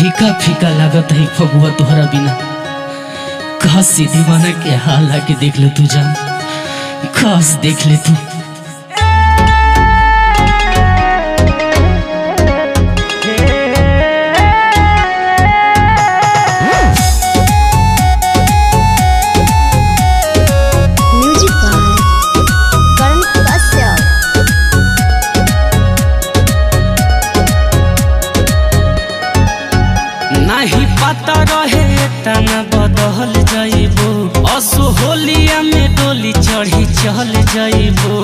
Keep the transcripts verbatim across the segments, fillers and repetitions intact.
फीका फीका लागत है फगुआ तोहरा बिना। खास से दीवाना के हाल आके देख ले तू जान, खास देख ले तू। नहीं पता रहे तना बदल जाइबो, असो होलिया में डोली चढ़ी चल जाइबो।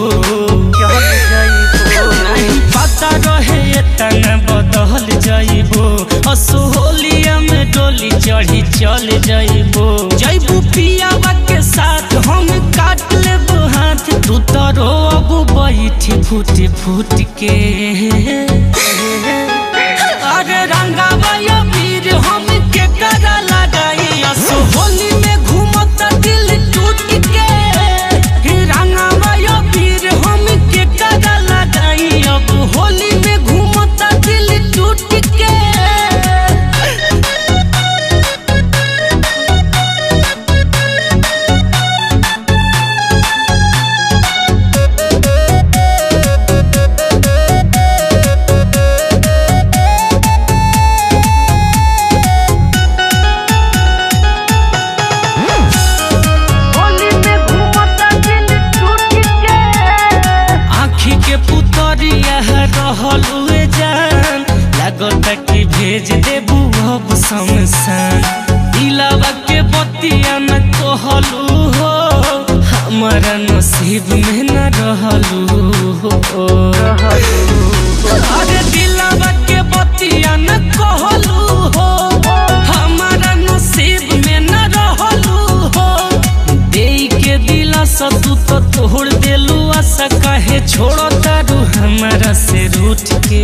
नहीं पता रहे तना बदल जाइबो, असो होलिया में डोली चढ़ी चल जाइबो। जाइबो पियावा के साथ हम काट लेबो हाथ, तू तो रोबो बैठी फूट फूट के। अरे रंगावा या वीर हम के करा लगाई, असो होली में घूमता दिल टूट के। रंगावा या वीर हम के करा लगाई, अब होली में घूमता दिल टूट के। रहलुए जान लागता कि भेज देबू अब शमशान। दिलावा के बतिया न कहलू हो, हमारा नसीब में न रहलू हो। अरे दिलावा के बतिया न कहलू हो, हमारा नसीब में न रहलू हो। देई के दिला सा तू तो तोड़ देलू आशा, काहे छोड़ो तारू हमारा से रूठ के।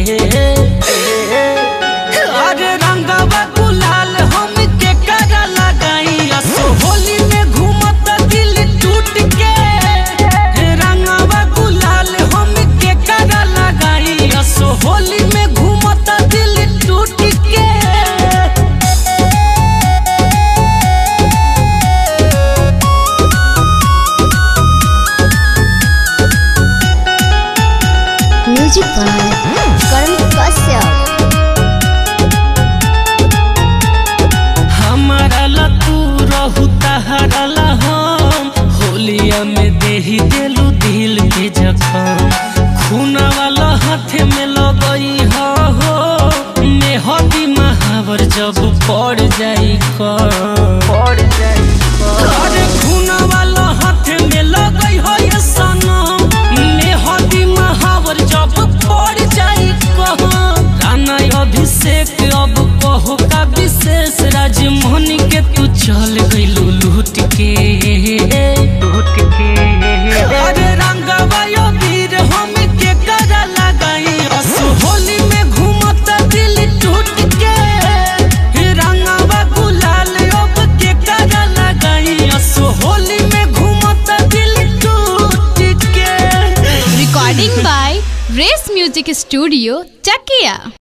अरे रंगावा गुलाल हम के करा लगाई, असो होली में घूमता दिल टूट के। रंगावा गुलाल हम के करा लगाई, असो होली में घूमता दिल टूट के। Music by Karan Kashyap. हमारा ला तू रहू तहरा ला हम, होलिया में देही देलू दिल के जखम। खूना वाला हाथ में लगई हो, मेहदी महावर जब पड़ जाई पड़ जाई अरे खूना वाला हाथ में लगई हो ये सनम, मेहदी महावर जब पड़ जाई कहाँ। राना अभिषेक अब कहो का विशेष, राजमोहनी के तू चल गइलू लूट के लूट के। अरे रंगावा या वीर हम के करा लगाई, असो होली में घूमता दिल टूट के। रंगावा गुलाल अब के करा लगाई, असो होली में घूमता दिल टूट के। Recording by race music studio Chakiya.